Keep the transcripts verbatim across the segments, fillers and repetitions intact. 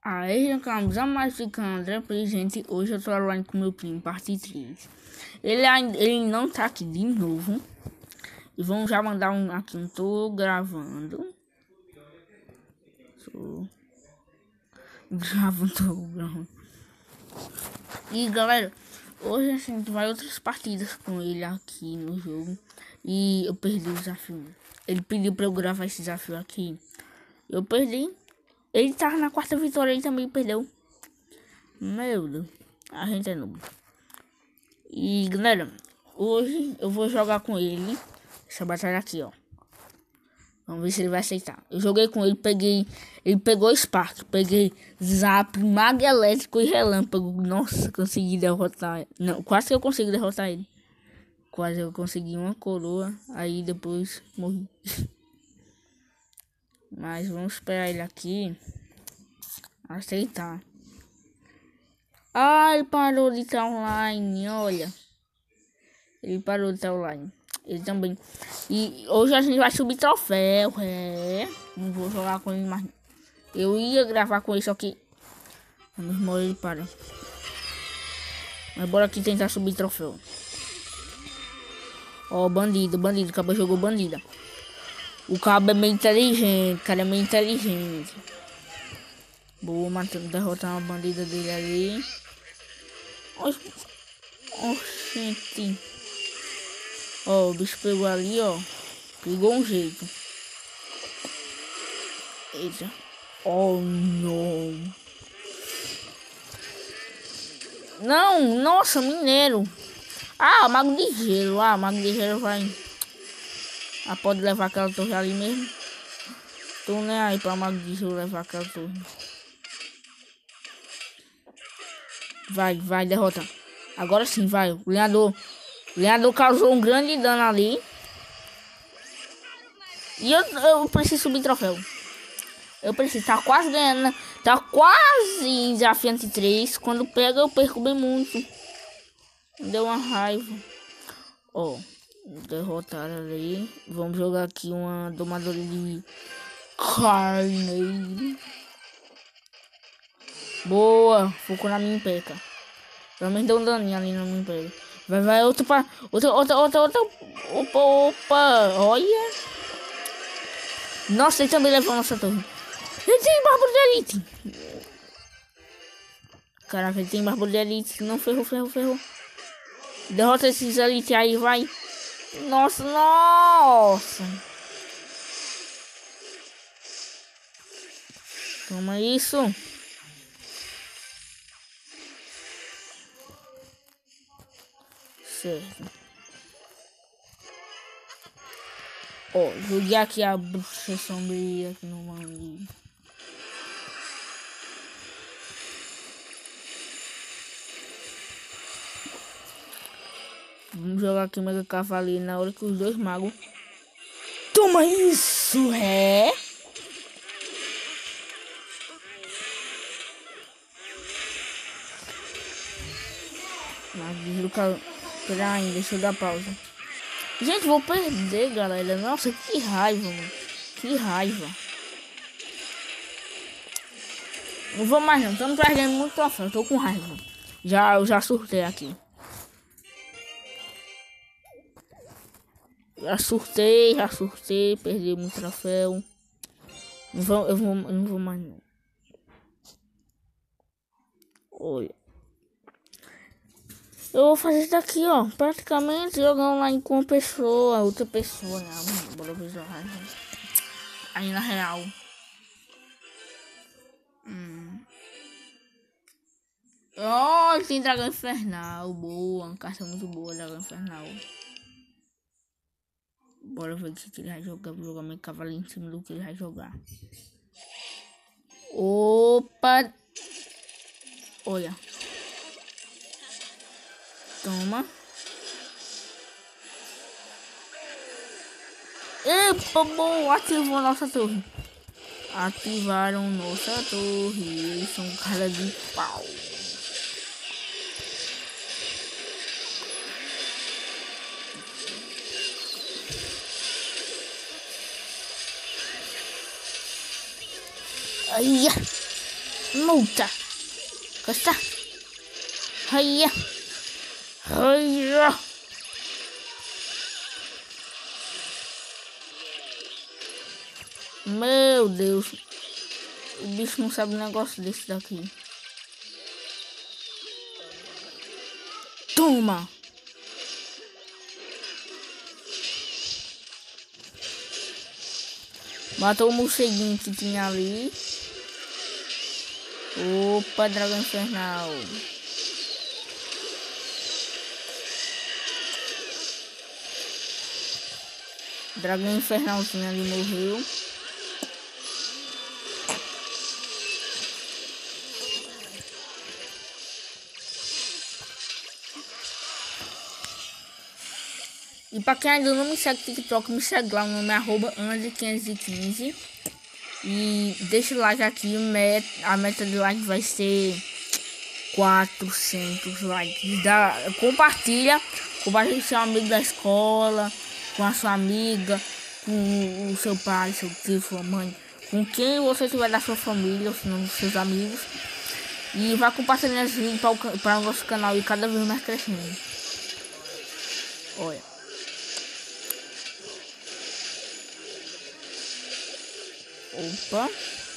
Aí, acabamos a mais de André presente. Hoje eu tô online com meu primo, parte três. Ele ainda ele não tá aqui de novo. E vamos já mandar um aqui, não tô gravando. Tô gravando, tô gravando. E galera, hoje a gente vai outras partidas com ele aqui no jogo. E eu perdi o desafio. Ele pediu pra eu gravar esse desafio aqui. Eu perdi. Ele tava na quarta vitória, ele também perdeu. Meu Deus, a gente é noob. E galera, hoje eu vou jogar com ele essa batalha aqui, ó. Vamos ver se ele vai aceitar. Eu joguei com ele, peguei. Ele pegou Spark, peguei Zap, Mago Elétrico e Relâmpago. Nossa, consegui derrotar. Não, quase que eu consigo derrotar ele. Quase eu consegui uma coroa. Aí depois morri. Mas vamos esperar ele aqui aceitar. Ah, ele parou de estar online, olha. Ele parou de estar online. Ele também. E hoje a gente vai subir troféu, é. Não vou jogar com ele mais. Eu ia gravar com ele, só que no mesmo ele para. Mas bora aqui tentar subir troféu. Ó, bandido, bandido. O cabo jogou bandida. O cabo é meio inteligente, cara é meio inteligente. Boa, matando, derrotar uma bandida dele ali. Oxente. Ó, o bicho pegou ali, ó. Pegou um jeito. Eita. Oh, não. Não, nossa, mineiro. Ah, mago de gelo. Ah, mago de gelo vai. Ah, pode levar aquela torre ali mesmo. Tô nem aí pra mago de gelo levar aquela torre. Vai, vai, derrota. Agora sim, vai. O lenhador. O lenhador causou um grande dano ali. E eu, eu preciso subir troféu. Eu preciso. Tá quase ganhando. Tá quase desafiante três. Quando pega, eu perco bem muito. Deu uma raiva. Ó. Derrotaram ali. Vamos jogar aqui uma domadora de carneiro. Boa. Focou na minha peca. Pelo menos deu um daninho ali na minha peca. Vai, vai. Outra pra. Outra, outra, outra, outra. Opa, opa. Olha. Nossa, ele também levou a nossa torre. Ele tem bárbaro de elite. Caraca, ele tem bárbaro de elite. Não, ferrou, ferrou, ferrou. Derrota esses elite aí, vai. Nossa, nossa. Toma isso. Certo. Ó, oh, joguei aqui a bruxa sombria aqui no mano. Vamos jogar aqui o Mega Cavaleiro na hora que os dois magos. Toma isso, é? Mas pera aí, deixa eu dar pausa. Gente, vou perder, galera. Nossa, que raiva, mano. Que raiva. Não vou mais não. Estamos perdendo muito troféu. Tô com raiva. Já, eu já surtei aqui. Já surtei, já surtei. Perdi muito troféu. Não vou, eu vou, eu não vou mais não. Olha. Eu vou fazer isso daqui, ó. Praticamente jogar online com uma pessoa, outra pessoa, né? Bora ver jogar. Aí na real. Hum. Oh, tem dragão infernal. Boa, uma carta muito boa, dragão infernal. Bora ver o que ele vai jogar. Vou jogar meu cavalo em cima do que ele vai jogar. Opa! Olha. Toma. Epa, boa. Ativou nossa torre. Ativaram nossa torre. Eles são cara de pau. Ai, Multa. Costa. Raia. Raia. Meu Deus. O bicho não sabe um negócio desse daqui. Toma. Matou o morceguinho que tinha ali. Opa, dragão infernal. Dragão infernalzinho ali morreu. E pra quem ainda não me segue no TikTok, me segue lá, o nome é arroba Andy quinhentos e quinze. E deixa o like aqui, a meta de like vai ser quatrocentos likes. Dá, compartilha, compartilha com seu amigo da escola, com a sua amiga, com o seu pai, seu tio, sua mãe, com quem você tiver da sua família, ou se não dos seus amigos. E vai compartilhando esse vídeo para o nosso canal e cada vez mais crescendo. Olha. Opa.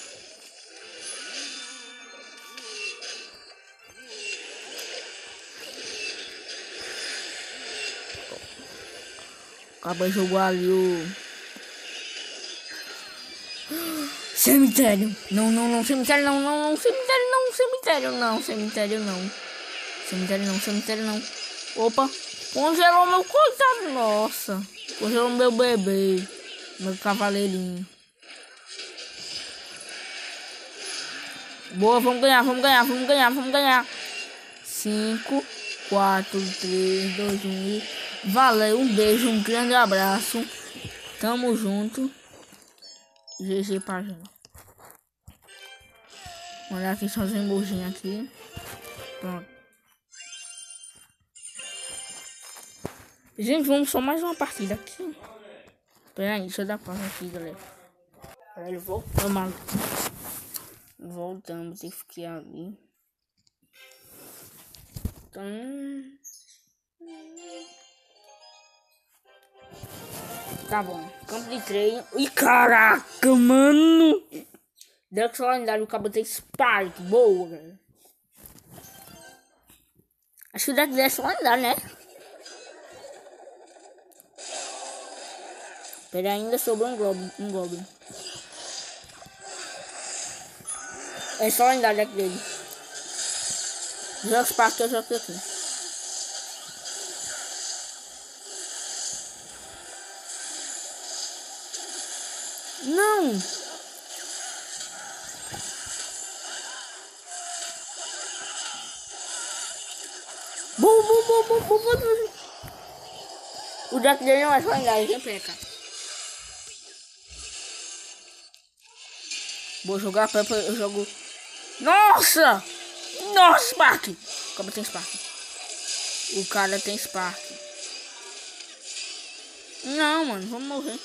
Acabou de jogar ali o cemitério. Não, não, não, cemitério não, não, não, cemitério não, cemitério não, cemitério não. Cemitério não, cemitério não. Opa, congelou meu coitado, nossa. Congelou meu bebê, meu cavaleirinho. Boa, vamos ganhar, vamos ganhar, vamos ganhar, vamos ganhar. cinco, quatro, três, dois, um e... Valeu, um beijo, um grande abraço. Tamo junto. G G pra gente. Olha aqui só os emojinhos aqui. Pronto. Gente, vamos só mais uma partida aqui. Pera aí, deixa eu dar pausa aqui, galera. Ele voltou, mano. Voltamos e fiquei ali. Então... Tá bom. Campo de treino. Ih, caraca, mano. Deu que só lendário, o cabo tem Spark. Boa, galera. Acho que o deck é só lendário, né? Pera, ainda sobrou um Goblin. Um Goblin. É só lendário o deck dele. Joga Spark que eu jogo aqui. Não! Bum, bum, bum, bum, bum, bum. O deck dele não é só lendário, ele peca. Vou jogar Peppa, eu jogo... Nossa! Nossa, Spark! O cara tem Spark. O cara tem Spark. Não, mano, vamos morrer.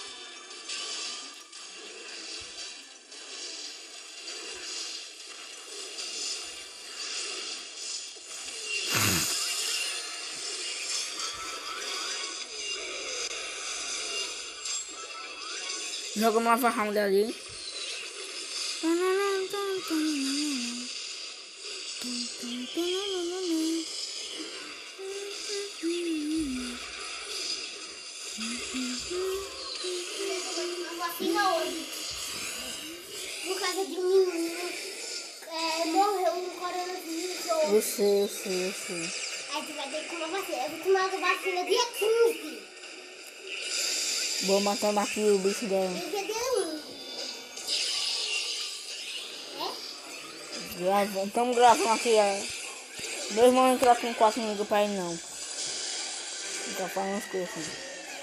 Joga uma round ali. Vacina hoje. Por causa de um menino é, morreu no coronavírus hoje. Eu sei, eu sei, eu sei. Aí tu vai ter que tomar vacina. Eu vou tomar a vacina dia quinze. Vou matar aqui o bicho dela. Dia dia um. Gravando, estamos gravando aqui. É. Dois momentos entrar com quatro amigos pra ele não. Fica falando as coisas assim.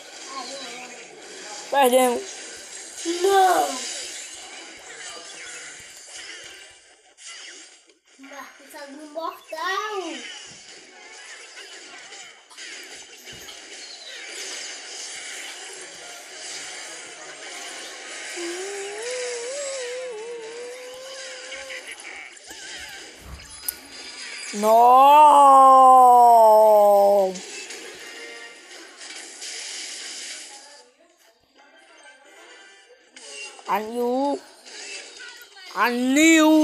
Perdemos. Não! Marcos tá no mortal. Não! Anil! Anil!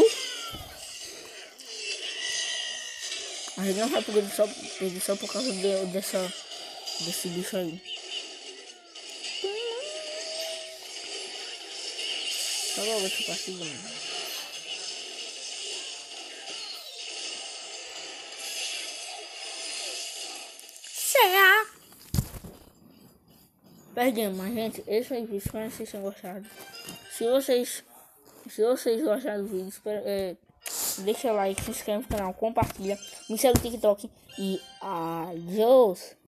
A gente não vai poder só, perder só por causa de, dessa, desse bicho aí. Só logo essa partida, mano. Será? Perdemos, mas gente, esse foi o vídeo. Espero que vocês tenham gostado. Se vocês, se vocês gostaram do vídeo, espero, é, deixa o like, se inscreve no canal, compartilha, me segue no TikTok e adiós.